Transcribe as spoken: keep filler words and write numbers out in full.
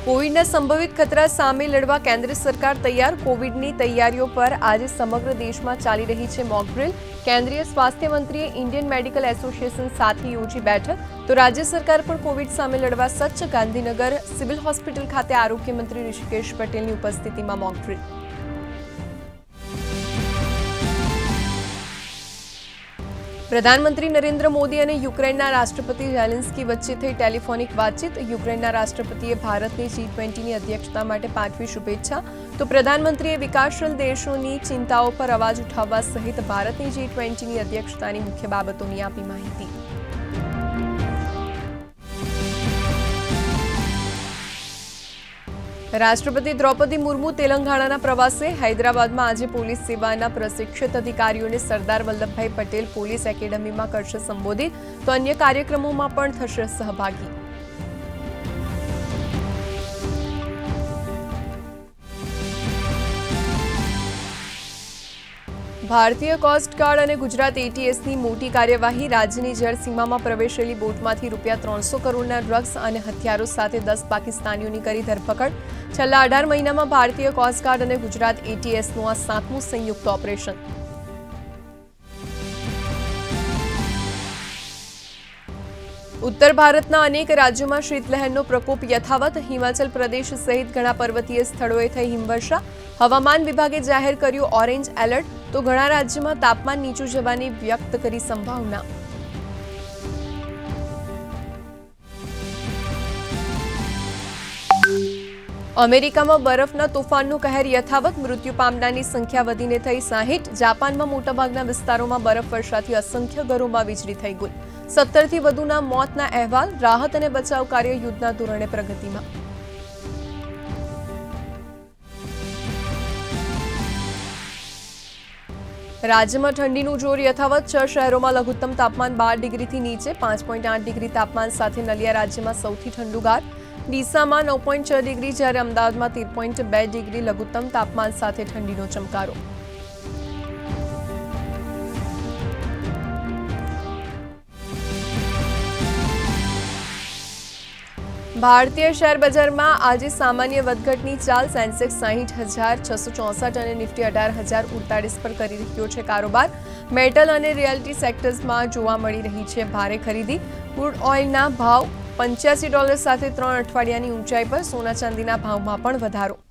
कोविडના સંભવિત ખતરા સામે લડવા કેન્દ્ર સરકાર તૈયાર। કોવિડની તૈયારીઓ પર આજે સમગ્ર દેશમાં ચાલી રહી છે મોક ડ્રીલ। કેન્દ્રીય સ્વાસ્થ્ય મંત્રીએ ઇન્ડિયન મેડિકલ એસોસિએશન સાથે યોજી બેઠક। તો રાજ્ય સરકાર પણ કોવિડ સામે લડવા સજ્જ। ગાંધીનગર સિવિલ હોસ્પિટલ ખાતે આરોગ્ય મંત્રી ઋષિકેશ પટેલની ઉપસ્થિતિમાં મોક ડ્રીલ। प्रधानमंत्री नरेंद्र मोदी और यूक्रेनना राष्ट्रपति ज़ेलेंस्की वच्चे थई टेलिफोनिक बातचीत। यूक्रेनना राष्ट्रपतिए भारतने जी ट्वेंटी की अध्यक्षता माटे पाठवी शुभेच्छा। तो प्रधानमंत्रीए विकासशील देशोनी चिंताओं पर अवाज उठाववा सहित भारतनी जी ट्वेंटी की अध्यक्षतानी मुख्य बाबतोनी आपी माहिती। राष्ट्रपति द्रौपदी मुर्मू तेलंगाणा प्रवासे। हैदराबाद में आज पुलिस सेवाना प्रशिक्षित अधिकारीओं ने सरदार वल्लभभाई पटेल पुलिस एकेडमी में करशे संबोधित। तो अन्य कार्यक्रमों में पण थशे सहभागी। भारतीय कोस्ट गार्ड और गुजरात एटीएस की मोटी कार्यवाही। राज्य की जलसीमा में प्रवेशेली बोटमांथी रूपिया त्रणसो करोड़ना ड्रग्स और हथियारों साथ दस पाकिस्तानीओं की करी धरपकड़। छेल्ला अठार महीना में भारतीय कोस्ट गार्ड और गुजरात एटीएस नु आ सातमું संयुक्त ऑपरेशन। उत्तर भारतना अनेक राज्यों में शीतलहरनो प्रकोप यथावत। हिमाचल प्रदेश सहित घणा पर्वतीय स्थळोए थई हिमवर्षा। हवामान विभागे जाहिर कर्युं ऑरेंज एलर्ट। तो घणा राज्य में तापमान नीचुं जवानी व्यक्त करी संभावना। अमेरिका में बरफना तोफानનું કહેર यथावत। मृत्यु पामनाરની संख्या વધીને થઈ સાહીઠ। જાપાનમાં મોટાભાગના વિસ્તારોમાં બરફવર્ષાથી અસંખ્ય ઘરોમાં વીજળી થઈ ગઈ। સત્તર થી વધુના મોતના અહેવાલ। રાહત અને બચાવ કાર્ય યુદ્ધના ધોરણે પ્રગતિમાં। राज्य में ठंडीનું જોર यथावत। छ शहरों में लघुत्तम तापमान बार डिग्री थी नीचे। पांच पॉइंट आठ डिग्री तापमान साथ नलिया राज्य में सौथी ठंडुगार। डीसा में नौ पॉइंट छ डिग्री जयरे अमदावाद में तेर पॉइंट बे डिग्री लघुत्तम तापमान साथ ठंडीनो चमकारो। भारतीय शेर बजार में आज सामान्य वधघटनी चाल। सेंसेक्स साठ हजार छसो चौसठ और निफ्टी अठार हजार उड़तालीस पर करी रह्यो छे कारोबार। मेटल और रियल्टी सेक्टर्स में जोवा मळी रही है भारे खरीदी। क्रूड ऑइलना भाव पंचासी डॉलर साथ त्रण अठवाडियानी ऊंचाई पर। सोना चांदीना भाव में पण वधारो।